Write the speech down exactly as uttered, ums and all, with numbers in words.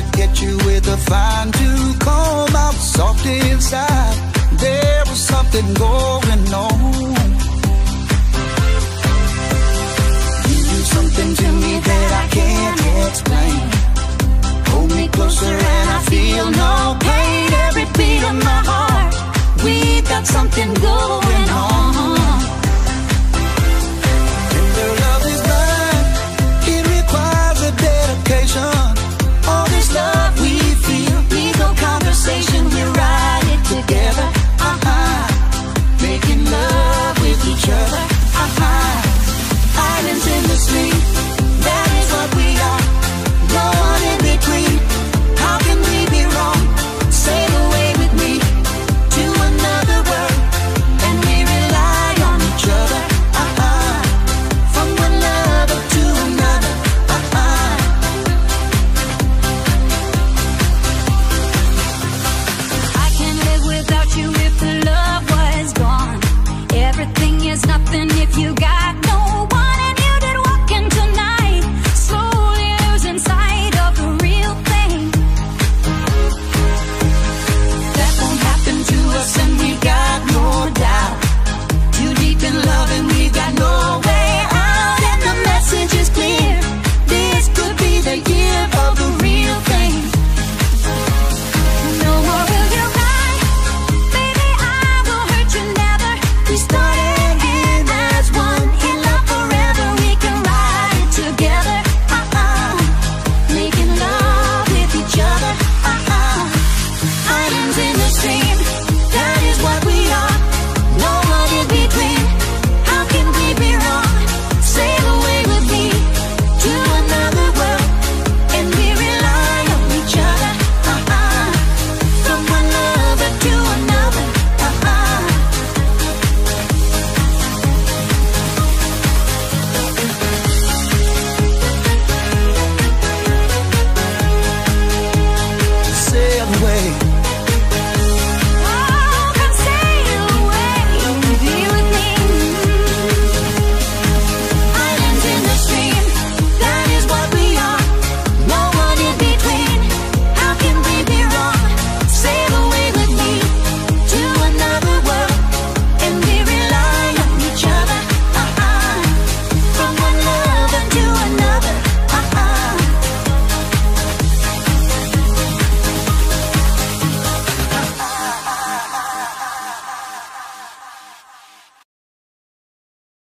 to get you with a fine tooth comb. I was soft inside, there was something going on. You do something to me that I can't explain. Hold me closer and I feel no pain. Every beat of my heart, we got something going.